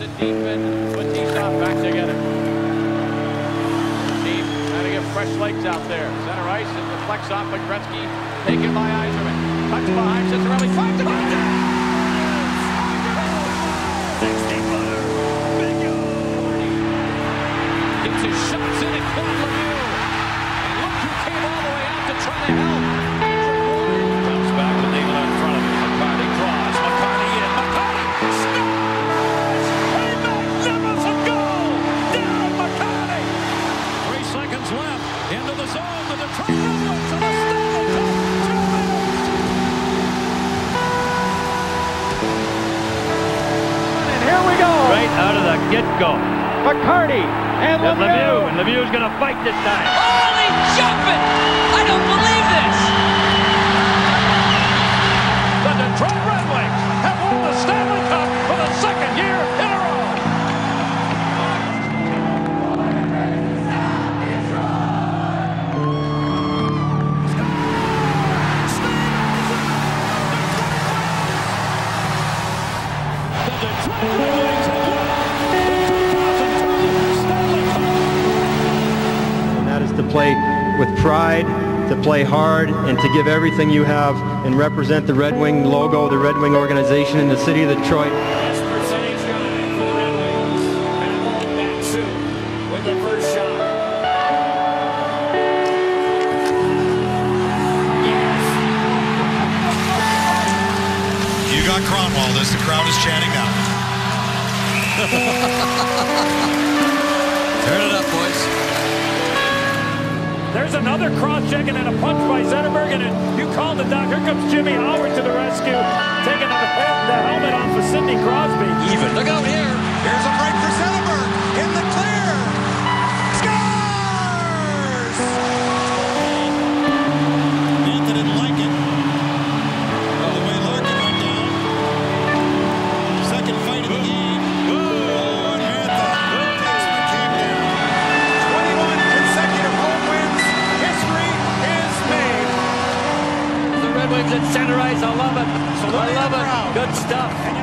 it deep and Batista back together. Steve trying to get fresh legs out there. Center ice and the flex off by Gretzky. Taken by Yzerman. Touch behind, sits around, he finds him. Gets his shots in at Claude Lemieux. And look who came all the way out to try to help. Comes back with Neal in front of him. McCarty draws. McCarty in. McCarty scores! A magnificent goal! Down McCarty! 3 seconds left. Into the zone. The Detroit Red Wings and the Stanley Cup. 2 minutes. And here we go. Right out of the get-go. McCarty and Lemieux. And Lemieux's going to fight this time. Holy jumping! I don't believe this! The Detroit Red Wings have won the Stanley Cup for the 2nd year in a row. The Detroit Red Wings have won the 2012 Stanley Cup. And that is to play with pride, to play hard, and to give everything you have and represent the Red Wing logo, the Red Wing organization in the city of Detroit. Best percentage guy for the Red Wings. And along that too with the first shot. Yes. You got Cronwall as the crowd is chanting now. Turn it up, boys. There's another cross-checking and a punch by Zetterberg, and you called the doc. Here comes Jimmy Howard to the rescue, taking the helmet off of Sidney Crosby. Even. Look out here. Here's a break for Zetterberg in the clear. Scores! Mantha didn't like it. Oh, the way Larkin went down. Second fight of the game. Oh, and Mantha takes McCabe down. 21 consecutive home wins. History is made. The Red Wings at center ice. I love it. I love it. Good stuff.